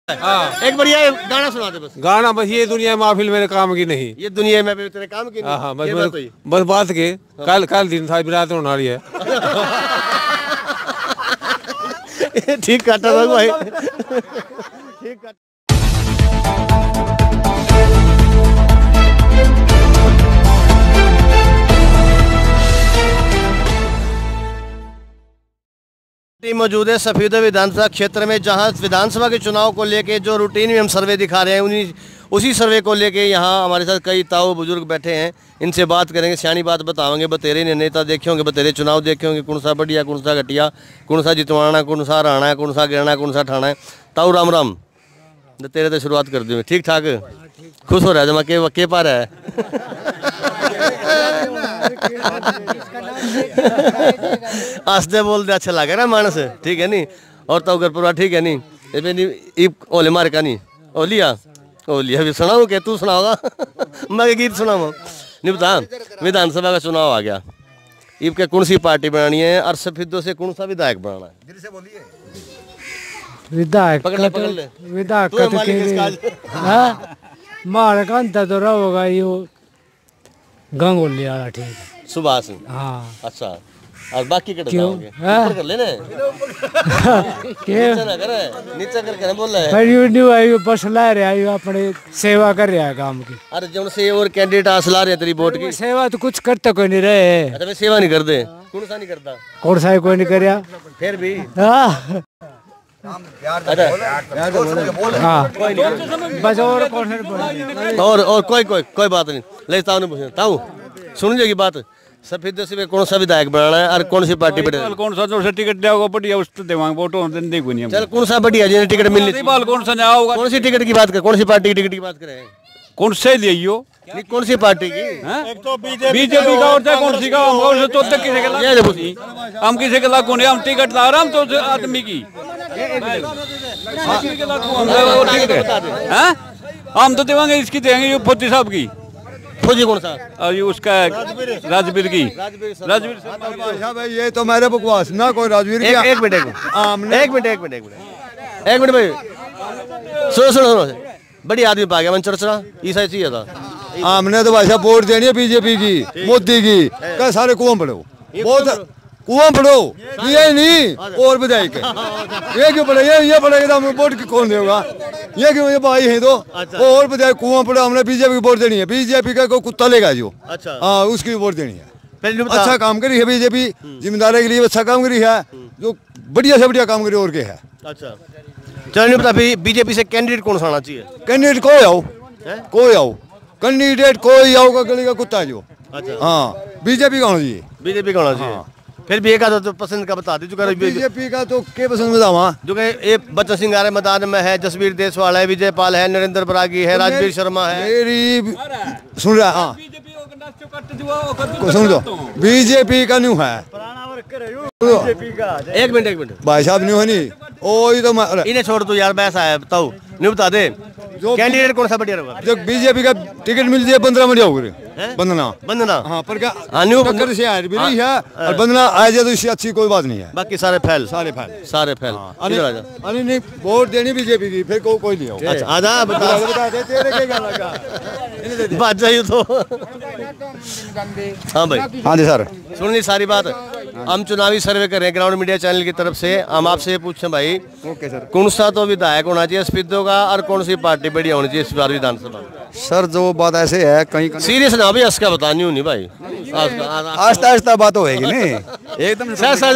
एक बढ़िया गाना सुना दे बस। गाना बस ये दुनिया महफिल मेरे काम की नहीं, ये दुनिया में भी तेरे काम की नहीं। हाँ बस बात के कल कल दिन था बिरात होने वाली है। ठीक काटा था भाई, ठीक काटा। मौजूद है सफीदा विधानसभा क्षेत्र में, जहां विधानसभा के चुनाव को लेके जो रूटीन में हम सर्वे दिखा रहे हैं उसी सर्वे को लेके यहाँ हमारे साथ कई ताऊ बुजुर्ग बैठे हैं। इनसे बात करेंगे, सियानी बात बताओगे। बतेरे ने नेता देखे होंगे, बतेरे चुनाव देखे होंगे, कौन सा बढ़िया कौन सा घटिया, कौन सा जितवाना कौन सा हराना है, कौन सा गिरना कौन सा ठाना है। ताऊ राम राम, तेरे तो शुरुआत कर दी। ठीक ठाक, खुश हो रहा है जमा के पा रहा है। आस्ते बोलते अच्छा लगे ना मानस, ठीक है नी। और तो घर परिवार ठीक है नी। ओले मार का नी ओलिया भी सुनाऊ के तू सुनाओगा। मैं गीत सुनाऊँ नहीं बता। विधानसभा का चुनाव आ गया, ईब के कौन सी पार्टी बनानी है और सफेदों से कौन सा विधायक बनाना है? विधायक मार का तो रहोगा यो गंगोली वाला, ठीक है सुभाष। हाँ अच्छा, और बाकी कर लेने नीचे करके बोल रहे हैं बस ला रहे अपने सेवा कर रहा है काम की। अरे जब से और कैंडिडेट हासिल आ रहे हैं तेरी वोट की सेवा तो कुछ करता कोई नहीं रहे। अच्छा, सेवा नहीं करते, कौन सा नहीं करता? कौन सा कोई नहीं कर फिर भी बस और कोई बात नहीं ले ताऊ सुन जाएगी बात। सफेद से कौन सा विधायक बनाना है और कौन सी पार्टी बढ़िया? कौन सा जो टिकट जाओगा बढ़िया उस तो देवांगे वोटों देने को नहीं। चल कौन सा बढ़िया जिन्हें टिकट मिलनी? बाल कौन सा जाओगा? कौन सी टिकट की बात कर, कौन सी पार्टी की टिकट की बात करें? कौन से लियो कौन सी पार्टी की? एक तो बीजेपी का और कौन सी का? हम तो किसी के लाख हम किसी के लाख हम टिकट ला रहा हम तो आदमी की हम तो देवांगे इसकी देंगे फौजी साहब की। फौजी कौन सा? ये उसका राजवीर की। राजवीर भाई ये तो मेरे बकवास ना कोई राजवीर की। एक मिनट भाई सुनो बड़ी आदमी पा गया मन चर्चा ईसा चाहिए था। हमने तो भाई वोट देनी है बीजेपी की, मोदी की। क्या सारे कुआं पड़ो, बहुत कुआं पड़ो, ये नहीं और विधायक ये क्यों पड़े? ये पड़ेगा तो हमें वोट कौन देगा? ये क्यों ये भाई है तो और विधायक कुआं पड़ो। हमने बीजेपी की वोट देनी है, बीजेपी का कोई कुत्ता लेगा जो। अच्छा हाँ, उसकी वोट देनी है। अच्छा काम करी है बीजेपी, जिम्मेदारी के लिए अच्छा काम करी है, जो बढ़िया से बढ़िया काम करी और क्या है। अच्छा चलो नहीं पता बीजेपी से कैंडिडेट कौन सा आना चाहिए? कैंडिडेट कोई आओ कैंडिडेट कोई आओ गली का कुत्ता जो। अच्छा हाँ, बीजेपी का होना चाहिए। बीजेपी का होना चाहिए। फिर भी एक आधा तो पसंद का बता दी। बीजेपी का तो क्या पसंद बतावा? जो कि बच्चन सिंह आर्य मैदान में है, जसवीर देसवाल है, विजय पाल है, नरेंद्र बरागी है, राजवीर शर्मा है। सुन रहा हाँ, सुन दो बीजेपी का न्यू है। एक मिनट भाई साहब न्यू है नहीं ओ ही तो इन्हें छोड़ दो यार, मैं ऐसा बताओ नहीं बता दे कैंडिडेट कौन सा बढ़िया होगा? जो बीजेपी का टिकट मिल जाए 15 में जाओगे बंदना हाँ, पर क्या टक्कर से आ रही है और बंदना आ जाए तो इससे अच्छी कोई बात नहीं है। बाकी सारे फैल नहीं वोट देनी बीजेपी की, फिर कोई नहीं हो। अच्छा आजा बता दे तेरे क्या लगा बात जाइए तो। हाँ भाई हाँ जी सर, सुनिए सारी बात। हम चुनावी सर्वे कर रहे हैं ग्राउंड मीडिया चैनल की तरफ से। हम आपसे पूछें भाई, ओके सर, कौन सा तो विधायक होना चाहिए सफेदों का और कौन सी पार्टी बढ़िया होनी चाहिए इस बार विधानसभा में? सर जो बात ऐसे है कहीं सीरियस ना भी इसका बतानी होनी भाई, आस्ता आस्ता बात होएगी नहीं एकदम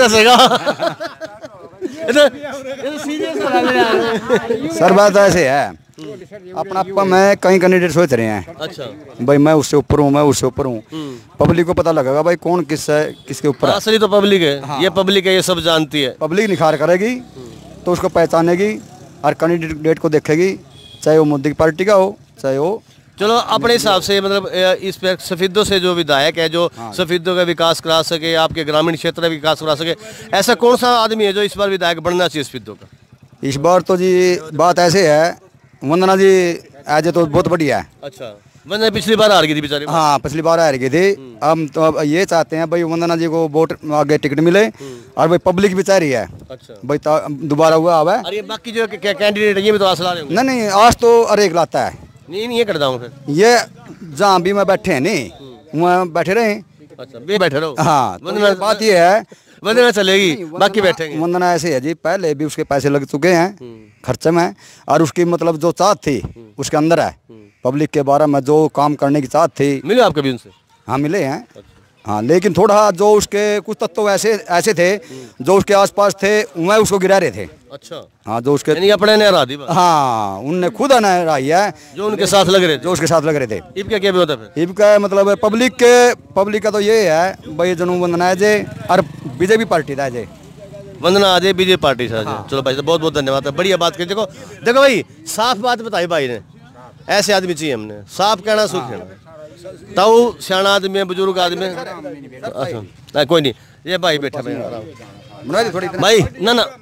सर बात ऐसे है अपना मैं कई कैंडिडेट सोच रहे हैं। अच्छा भाई मैं उससे ऊपर हूँ, मैं उससे ऊपर हूँ। पब्लिक को पता लगेगा भाई कौन किसके ऊपर। असली तो पब्लिक है। हाँ। ये पब्लिक है, ये सब जानती है। पब्लिक निखार करेगी तो उसको पहचानेगी और कैंडिडेट को देखेगी, चाहे वो मोदी की पार्टी का हो चाहे वो। चलो अपने हिसाब से मतलब इस पर सफेदों से जो विधायक है जो सफेदों का विकास करा सके, आपके ग्रामीण क्षेत्र का विकास करा सके, ऐसा कौन सा आदमी है जो इस बार विधायक बनना चाहिए सफेदों का? इस बार तो जी बात ऐसे है, वंदना जी आज तो बहुत बढ़िया है। अच्छा वंदना पिछली बार हार गई थी बेचारी। हाँ पिछली बार हार गए थे। हम तो अब ये चाहते हैं भाई वंदना जी को वोट आगे टिकट मिले और भाई पब्लिक भी चाह रही है अच्छा भाई दोबारा हुआ आवे। और ये बाकी जो कैंडिडेट है ये भी तो आस ला रहे होंगे। नहीं आज तो अरेक लाता है। नहीं ये कर दूँ फिर ये जहाँ भी मैं बैठे हैं नहीं वहाँ बैठे रहे। अच्छा बे बैठे रहो। हाँ वंदना बात ये है वंदना चलेगी बाकी बैठेंगे। वंदना ऐसे है जी पहले भी उसके पैसे लग चुके हैं खर्चे में और उसकी मतलब जो चाहत थी उसके अंदर है। पब्लिक के बारे में जो काम करने की चाहत थी। मिले आप कभी उनसे? हाँ मिले हैं। हाँ लेकिन थोड़ा जो उसके कुछ तत्व ऐसे थे जो उसके आसपास थे वह उसको गिरा रहे थे। अच्छा हाँ जो उसके यानी अपने ने हरा दी बात। हाँ उनने खुद हराई है जो उनके साथ लग रहे थे। जो उसके साथ लग रहे थे। इब क्या भी होता फिर? इब का मतलब पब्लिक का तो ये है भाई जनू वंदना है जे और बीजेपी पार्टी था जे वंदना आ जाए बीजेपी पार्टी से। हाँ। चलो भाई बहुत बहुत धन्यवाद है बढ़िया बात की। देखो देखो भाई साफ बात बताई भाई ने ऐसे आदमी चाहिए हमने साफ कहना सुख कहना ताऊ सियाना आदमी है बुजुर्ग आदमी है। अच्छा कोई नहीं ये भाई बैठा भाई ना ना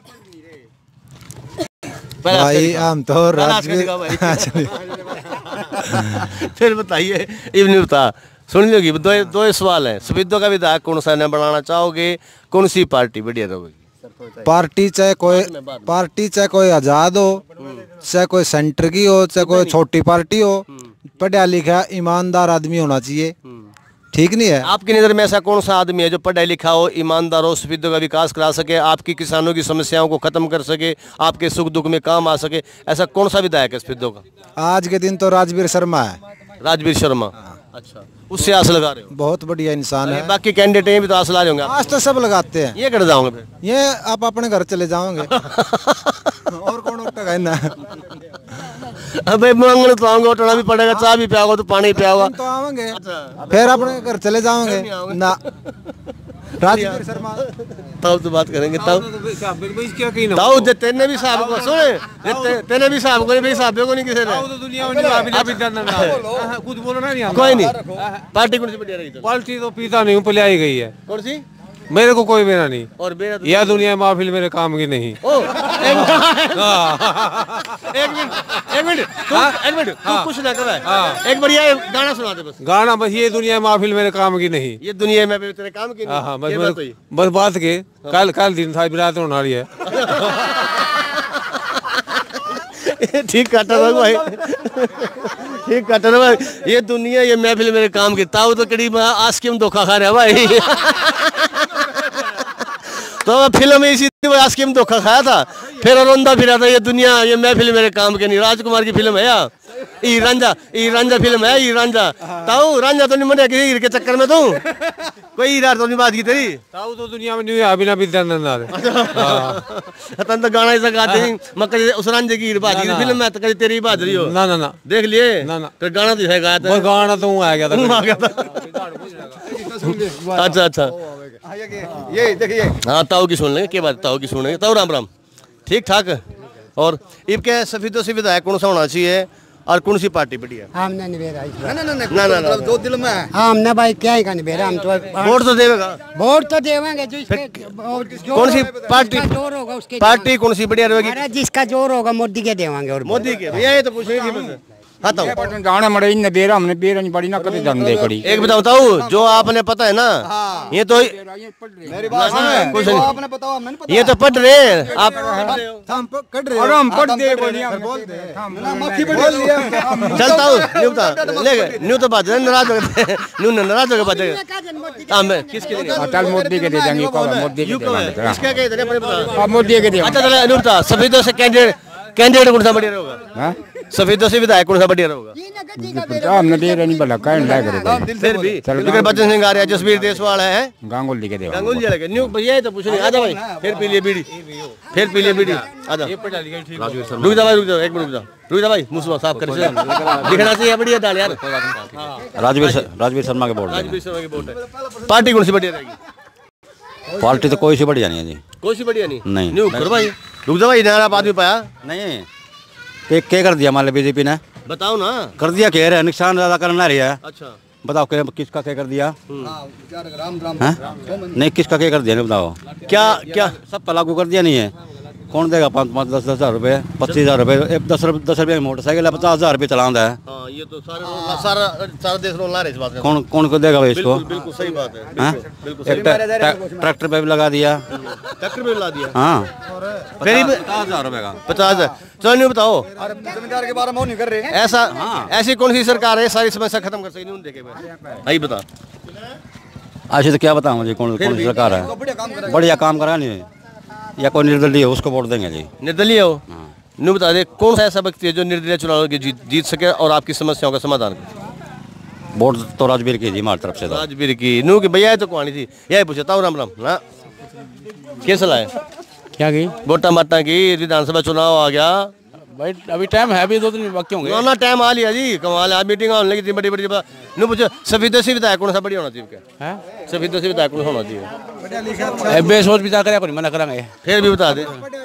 भाई हम तो फिर बताइए इवनी बता सुन लोगी दो सवाल है। सफेदों का विधायक कौन सा बनाना चाहोगे कौन सी पार्टी बढ़िया रहोगी? पार्टी चाहे कोई आजाद हो चाहे कोई सेंटर की हो चाहे कोई छोटी पार्टी हो पढ़ा लिखा ईमानदार आदमी होना चाहिए। ठीक नहीं है? आपकी नज़र में ऐसा कौन सा आदमी है जो पढ़ा लिखा हो ईमानदार हो सफेदों का विकास करा सके आपकी किसानों की समस्याओं को खत्म कर सके आपके सुख दुख में काम आ सके ऐसा कौन सा विधायक है सफेदों का? आज के दिन तो राजवीर शर्मा है। राजवीर शर्मा। अच्छा उससे आस लगा रहे हो? बहुत बढ़िया इंसान है। बाकी कैंडिडेट भी तो आस ला रहे होंगे। आज तो सब लगाते हैं। ये कर जाओगे फिर? ये आप अपने घर चले जाओगे और कौन उठेगा ना। अबे मंगल तो आऊंगा उठना भी पड़ेगा चाय भी पियाओगे तो पानी पियाओगे तो आवेंगे फिर अपने घर चले जाओगे ना। राजवीर शर्मा तब तो बात करेंगे तब ताऊ तेने भी साहब को सुने तेने भी साहब को भाई साहब को नहीं किसी ने कुछ बोलो ना कोई नहीं। पार्टी कौन सी बढ़िया रही? पार्टी तो पीता नहीं हूँ पिलाई गई है। कौन सी? मेरे को कोई मेरा नहीं और मेरा तो यह दुनिया महफिल मेरे काम की नहीं। एक मिनट तू कुछ ना कर एक बढ़िया गाना सुना दे बस। गाना बस ये दुनिया महफिल मेरे काम की नहीं। ये दुनिया में तेरे काम की नहीं। हाँ बस बात के कल दिन था विराट होने वाली है। ठीक काटा था भाई ठीक काटा था भाई। ये दुनिया ये महफिल मेरे काम की ताऊ तो कड़ी आस की धोखा खा रहा भाई। तो फिल्म में इसी आस की धोखा खाया था फिर रोंदा फिरा था ये दुनिया ये महफिल मेरे काम के नहीं। राजकुमार की फिल्म है यार ई रांझा फिल्म है ई रांझा। ताऊ रांझा तो नहीं मर किसी हीर के चक्कर में तू कोई हीरा तो नहीं बात की तेरी। ताऊ तो दुनिया में नहीं है अभी ना विद्यानंद तन तो गाना ऐसा गाते हैं मकर उस रांझे की हीर बात की फिल्म में तो तेरी बात रही हो ना ना ना देख लिए ना ना फिर गाना तो है गाया था। गाना तो आ गया था। अच्छा अच्छा ये देखिए हाँ ताऊ की सुन लेंगे क्या बात ताऊ की सुनेंगे। ताऊ राम राम ठीक ठाक। और इब क्या सफेदों से विधायक कौन सा होना चाहिए और कौन सी पार्टी बढ़िया? हमने निबेरा इस बार। ना जो दिल में है हमने भाई क्या ही का निबेरा हम तो वोट तो देगा वोट तो देवेंगे जो कौन सी पार्टी जोर होगा उसके पार्टी कौन सी बढ़िया रहेगी? हमारा जिसका जोर होगा मोदी के देवांगे। और मोदी के भैया ये तो पूछेंगे कि बस हाँ ताऊ गाना मरे इन बेरा हमने बेरा नहीं पड़ी ना कभी जन्म दे पड़ी। एक बताओ जो आपने पता है ना ये तो मेरी बात सुन कुछ तो नहीं आपने बताओ हमने नहीं पता। ये तो पढ़ रहे आप हम पढ़ रहे और हम पढ़ दे बोल दे मक्खी बोल दिया चलता हूँ न्यू बता ले न्यू तो बात नाराज हो गए न्यू नाराज हो गए बात। हाँ मैं किसके लिए अटल मोदी के दे देंगे मोदी के देंगे किसका कहे थे बता मोदी के दे। अच्छा चलो न्यू बता सफेदों से कैंडिडेट कौन सा बढ़िया रहेगा? सफेदों से विधायक कौन सा बढ़िया रहेगा? हमने बेरा नहीं बोला कहीं लाए करे फिर भी लेकिन बच्चन सिंह आ रहा है जसवीर देशवाल है गांगुली के दे गांगुली लगे न्यू भैया ये तो पूछ नहीं आजा भाई फिर पी लिए बीड़ी आजा रुक जा एक मिनट रुक जा भाई मुसवा साफ कर दिखना चाहिए बढ़िया डाल यार। राजवीर शर्मा के बोर्ड राजवीर शर्मा की वोट है। पार्टी कौन सी बढ़िया रहेगी? पार्टी तो कोई सी बढ़िया नहीं है जी। कोई सी बढ़िया नहीं नहीं करो भाई रुक जा भाई नारा आदमी पाया नहीं क्या कर दिया मान बीजेपी ने बताओ ना कर दिया कह रहे नुकसान ज्यादा करना रही है। अच्छा बताओ किसका क्या कर दिया? नहीं किसका क्या कर दिया नहीं बताओ क्या सब पर लागू कर दिया नहीं है कौन देगा 5-10 हज़ार रुपये, 25,000 रुपये, 10 रुपये की मोटरसाइकिल है, 50,000 रुपये चलाना है। हाँ, ये तो सारा देश रोल रहा है इस बात में। कौन को देगा भाई इसको? बिल्कुल सही बात है। हाँ? एक ट्रैक्टर पे भी लगा दिया। ट्रैक्टर पे लगा दिया। हाँ, फिर 50,000 रुपये का। 50,000। चलो नहीं बताओ, जमींदार के बारे में नहीं कर रहे हैं। ऐसी कौन सी सरकार है सारी समस्या खत्म कर सकेगी? देखे भाई बता। ऐसे तो क्या बताऊँ मुझे कौन सी सरकार है? बढ़िया काम करा नहीं, या कोई निर्दलीय है उसको वोट देंगे जी। निर्दलीय हो? नू बता दे कौन सा ऐसा व्यक्ति है जो निर्दलीय चुनाव के जीत सके और आपकी समस्याओं का समाधान करे? वोट तो राजवीर की जी हमारी तरफ से। राजवीर की नू की भैया तो कहानी थी यही पूछता हूँ। राम राम ना कैसा है क्या की वोटा माटा की विधानसभा चुनाव आ गया भाई? अभी टाइम है, अभी 2 दिन बाकी होंगे ना। टाइम आ लिया जी, कमाल है। मीटिंग होने लगी बड़ी बड़ी। नू पूछो सफेदोसी विधायक कौन सा बढ़िया होना चाहिए क्या? सफेदोसी विधायक कौन होना चाहिए? बेसोच विचार करे मना करेंगे। फिर भी बता दे।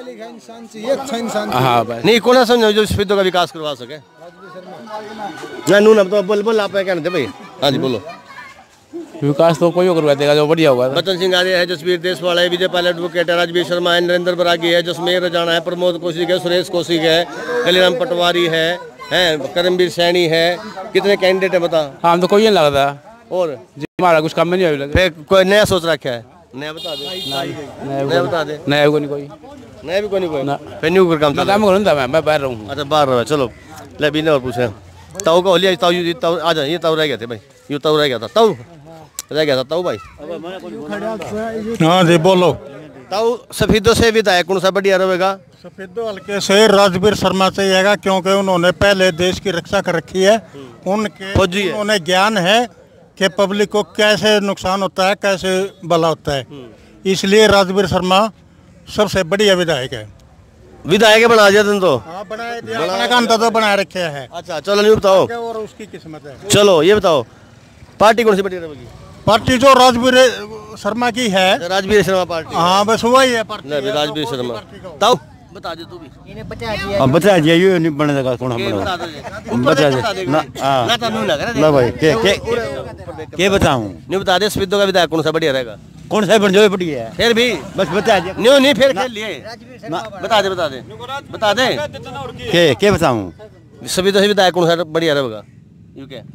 हाँ भाई नहीं कौन सा समझो जो सफेदों का विकास करवा सके? ना नू ना तो बोल आप क्या कहते भाई? हाँ जी बोलो। विकास तो कोई करवा देगा जो बढ़िया होगा। बचन सिंह आर्य है, जसवीर देशवाल है, विजय पाल एडवोकेट है, राजवीर शर्मा है, नरेंद्र बरागी है, जसमेर रजाना है, प्रमोद कौशिक है, सुरेश कौशिक है, कलीराम पटवारी है, करमवीर सैनी है। कितने कैंडिडेट है बता? हम तो कोई नहीं लगता और जी हमारा कुछ काम में नहीं आया। फिर कोई नया सोच रखा है? नया बता दे। नया बता दे। नया को नहीं कोई। नया भी कोई नहीं कोई। फिर न्यू काम चल रहा है। मैं बाहर रहूँ। अच्छा बाहर रहा है। चलो ले भी और पूछे ताऊ का होलिया ताऊ आ जाए। ये ताऊ रह गए थे भाई, यूँ ताऊ रह गया था। ताऊ रह गया था ताऊ भाई। हाँ जी बोलो। ताऊ सफेदों से विधायक कौन सा बढ़िया रहेगा? सफेदों हल्के से राजवीर शर्मा चाहिएगा, क्योंकि उन्होंने पहले देश की रक्षा कर रखी है। उन्हें ज्ञान है कि पब्लिक को कैसे नुकसान होता है, कैसे भला होता है। इसलिए राजवीर शर्मा सबसे बढ़िया विधायक है। विधायक बना दिया तुम तो? हाँ बना दिया, तो बना रखे है। अच्छा चलो नहीं बताओ और उसकी किस्मत है। चलो ये बताओ पार्टी कौन सी बढ़िया रहेगी? पार्टी जो राजवीर शर्मा की है। राजवीर शर्मा पार्टी। हाँ बस वही है पार्टी। राजवीर शर्मा। ताऊ बता दे तू भी। अब बता दिया ये नहीं बनने लगा कौन हम बता दे ना। ना तो ना करे ना भाई के बताऊं? नहीं बता दे सफेदों का विधायक कौन सा बढ़िया रहेगा? कौन सा बन जो बढ़िया है? फिर भी बस बता दे। नहीं फिर खेल लिए। बता दे के बताऊं? सफेदों से विधायक कौन सा बढ़िया रहेगा? यू क्या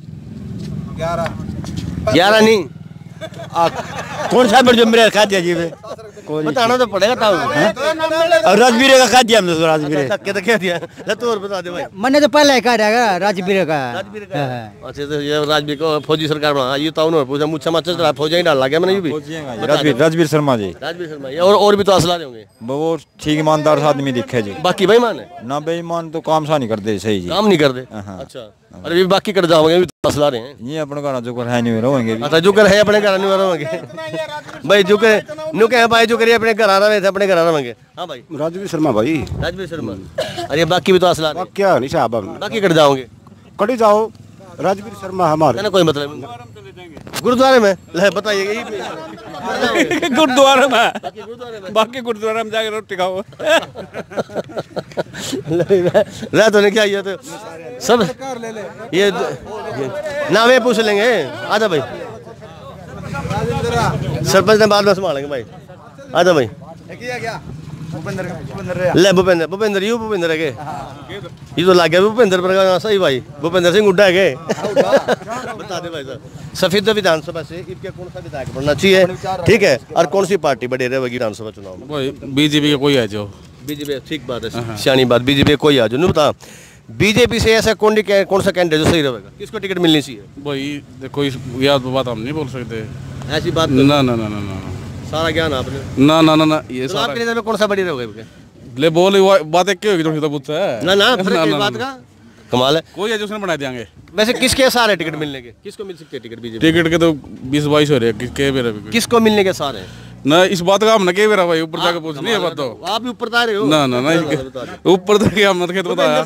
11 नहीं कौन सा बन जो मेरे खा दिया जी बताना तो पड़ेगा ताऊ। और राजवीर का खा दिया हमने तो राजवीर तो क्या दिया तो और बता दे भाई। मैंने तो पहले कहा रहेगा राजवीर का। अच्छा तो ये राजवीर को फौजी सरकार बना ये ताऊ ने पूछा मुझसे मत चला फौजी ही डाल गया मैंने ये भी। राजवीर शर्मा जी। राजवीर शर्मा और भी तो असला होंगे। वो ठीक ईमानदार आदमी दिखे जी। बाकी बेईमान है ना? बेईमान तो काम सा नहीं करते सही जी। काम नहीं करते? अच्छा अरे बाकी कर जाओगे भी तो असला रहे हैं। ये अपने घर जो कर है नहीं रहेंगे। अच्छा जो कर है अपने घर नहीं रहेंगे भाई। जो कर नु कहे भाई जो करिए अपने घर आ रहे थे अपने घर आ रहेंगे। हाँ भाई राजवीर शर्मा भाई। राजवीर शर्मा। अरे बाकी भी तो असला क्या नहीं साहब बाकी कर जाओगे कड़ी जाओ। राजवीर शर्मा हमारे कोई मतलब गुरुद्वारे में ले बताइए। गुरुद्वारे में बाकी गुरुद्वारे में जाके रोटी खाओ। रह तो नहीं क्या ये तो सब ये ना वे पूछ लेंगे। आजा भाई सरपंच ने बाद में संभालेंगे भाई। आजा भाई ले भूपेंद्र यू भूपेंद्र है ये तो लग गया भूपेंद्र पर सही भाई। भूपेंद्र सिंह हुड्डा है बता दे भाई साहब। सफेद विधानसभा से इनके कौन सा विधायक बनना चाहिए? ठीक है और कौन सी पार्टी बढ़े रहेगी विधानसभा चुनाव में? बीजेपी का कोई है जो बीजेपी। ठीक बात है सियानी बात। बीजेपी कोई आ जो नहीं बता। बीजेपी से ऐसा कौन सा कैंडिडेट जो सही रहेगा? किसको टिकट मिलनी चाहिए? भाई देखो याद बात हम नहीं बोल सकते ऐसी बात। ना ना ना ना ना सारा ज्ञान आपने। ना ना ना ना ये तो आपके नजर में कौन सा बढ़िया रहेगा? ले बोल बात एक क्यों होगी तो पूछता है ना बात का कमाल है। कोई है जो उसने बना देंगे। वैसे किसके सारे टिकट मिलने के? किसको मिल सकते हैं टिकट? बीजेपी टिकट के तो 20-22 हो रहे हैं। किसको मिलने के सारे? ना इस बात का हम ना कह रहा भाई ऊपर जाके पूछ नहीं है बात तो आप भी ऊपर बता रहे हो। ना ना ना ऊपर तक क्या मत के तो बताया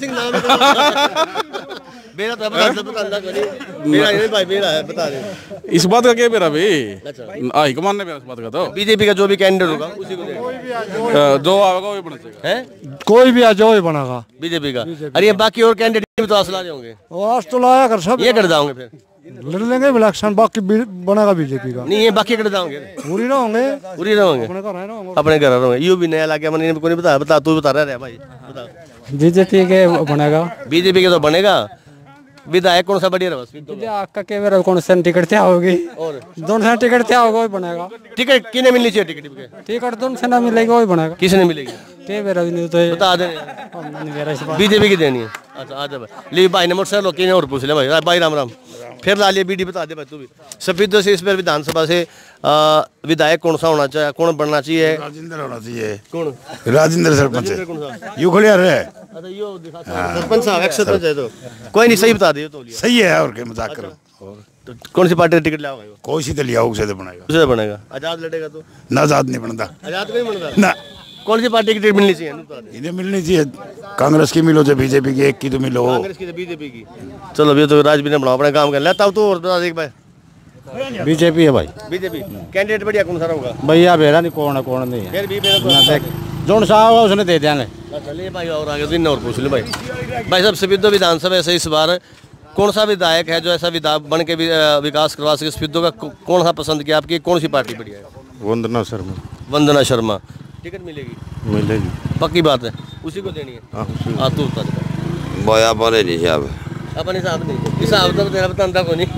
मेरा तो मेरा ये भाई मेरा है बता दे। इस बात का क्या मेरा भाई हाई कमान ने इस बात का तो बीजेपी का जो भी कैंडिडेट होगा उसी को जो आएगा वही बना है। कोई भी आ जो ही बनेगा बीजेपी का। अरे बाकी और कैंडिडेट भी तो असला होंगे। आज तो लाया कर सब ये कर जाओगे फिर लड़ लेंगे इलेक्शन, बाकी बनेगा बीजेपी का। नहीं ये बाकी कड़े जाओगे, पूरी रहोगे, पूरी रहोगे, अपने घर रहोगे। यू भी नया लाके मैंने को नहीं बताया, बता तू बता रहा है भाई, बता। बीजेपी के बनेगा, बीजेपी के तो बनेगा। विधायक कौन सा बढ़िया रहा? आपका के मेरा कौन सा टिकट क्या होगी, और दोनों से टिकट क्या होगा वही बनेगा। टिकट किने मिलनी चाहिए? टिकट दोनों से ना मिलेगी वही बनेगा। किसी ने मिलेगी? मेरा भी नहीं तो बता दे, बीजेपी की देनी है। अच्छा आ जा भाई, ले भाई ने मोटरसाइकिल लोग और पूछ ले भाई। भाई राम राम, फिर ला लिए बीडी बता दे भाई तू भी। सफेदों से इस बार विधानसभा से विधायक कौन सा होना चाहिए, कौन बनना चाहिए? राजेंद्र होना चाहिए। कौन? राजेंद्र सरपंच यू खड़िया रहे। अच्छा यो सरपंच साहब एक्स सरपंच है तो कोई नहीं, सही बता दियो तो सही है। और क्या मजाक करो। तो कौन सी पार्टी टिकट लाओगे? कोई सी तो लिया उसे तो बनेगा, उसे बनेगा। आजाद लड़ेगा तो? ना आजाद नहीं बनता, आजाद नहीं बनता ना। कौन सी पार्टी की टिकट मिलनी चाहिए? इन्हें मिलनी चाहिए, कांग्रेस की मिलो चाहे बीजेपी की, एक की तो मिलो। कांग्रेस की तो बीजेपी की। चलो अभी तो राजबीर ने बनाओ अपना काम कर लेता हूँ। तो और बता देख भाई। बीजेपी है भाई। बीजेपी कैंडिडेट बढ़िया कौन सा होगा? भैया बेरा नहीं कौन है कौन नहीं है, फिर भी मेरा जोन साहब होगा उसने दे देंगे। चलिए भाई और आगे दिन और पूछ ले भाई। भाई साहब सफेदों विधानसभा ऐसे इस बार कौन सा विधायक है जो ऐसा बन के विकास करवा सके सफेदों का? कौन सा पसंद किया आपकी? कौन सी पार्टी बढ़िया है? वंदना शर्मा। वंदना शर्मा टिकट मिलेगी? मिलेगी, पक्की बात है, उसी को देनी है। हाँ तू बता दे। बोया बोले नहीं साहब, अपन हिसाब नहीं, हिसाब तो तेरा बताता को नहीं।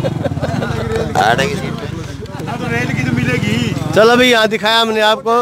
रेल की तो मिलेगी। चलो भाई यहाँ दिखाया हमने आपको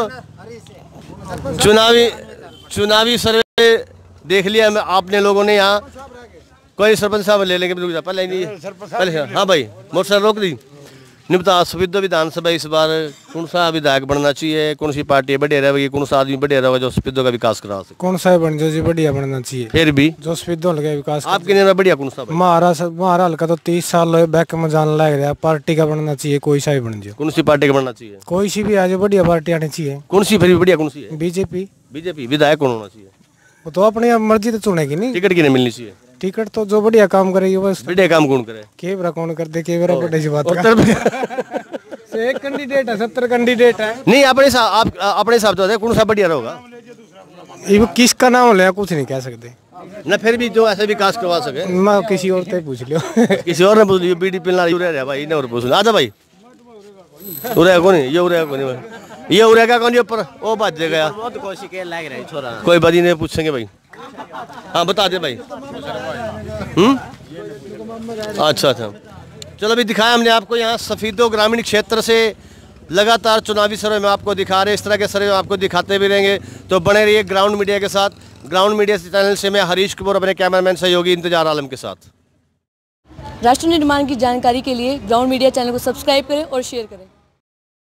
चुनावी सर्वे देख लिया आपने लोगों ने। यहाँ कोई सरपंच साहब ले लेंगे पहले नहीं पहले। हाँ भाई मोटरसाइकिल रोक दी। निपता सफेदों विधानसभा इस बार कौन सा विधायक बनना चाहिए? कौन सी पार्टी बढ़िया रहेगी? कौन सा आदमी बढ़िया रहेगा जो सफेदों का विकास करा सके? कौन सा बन जो जी बढ़िया बनना चाहिए? फिर भी जो सफेदों का विकास आपके लिए बढ़िया कौन सा? हमारा हल्का तो 30 साल बैक में जाने लग रहा है। पार्टी का बनना चाहिए, कोई सा भी बन जाए। कौन सी पार्टी का बनना चाहिए? कोई सी भी आज बढ़िया पार्टी आनी चाहिए। कौन सी फिर बढ़िया कौन सी है? बीजेपी। बीजेपी विधायक कौन होना चाहिए? वो तो अपनी मर्जी तो चुनेगी नहीं। टिकट किने मिलनी चाहिए? टिकट तो जो बढ़िया काम करेगी बस। बढ़िया काम कौन करे? केवरा कौन कर दे? केवरा बड़े सी बात एक कैंडिडेट है, 70 कैंडिडेट है। नहीं अपने हिसाब से कौन सा बढ़िया रहेगा? ये किसका नाम ले कुछ नहीं कह सकते ना। फिर भी जो ऐसे विकास करवा सके मैं किसी और से पूछ लियो। किसी और ने पूछ लियो। बीडी पिलना रहा भाई ने और पूछ आजा भाई। उरे कौन ये उरे कौन ये उरे का कौन ऊपर वो बात गया कोई बदी ने पूछेंगे भाई। हाँ बता दे भाई। अच्छा अच्छा चलो अभी दिखाया हमने आपको यहाँ सफेदों ग्रामीण क्षेत्र से लगातार चुनावी सर्वे में आपको दिखा रहे। इस तरह के सर्वे आपको दिखाते भी रहेंगे, तो बने रहिए ग्राउंड मीडिया के साथ। ग्राउंड मीडिया चैनल से मैं हरीश कुमार अपने कैमरामैन सहयोगी इंतजार आलम के साथ। राष्ट्र निर्माण की जानकारी के लिए ग्राउंड मीडिया चैनल को सब्सक्राइब करें और शेयर करें।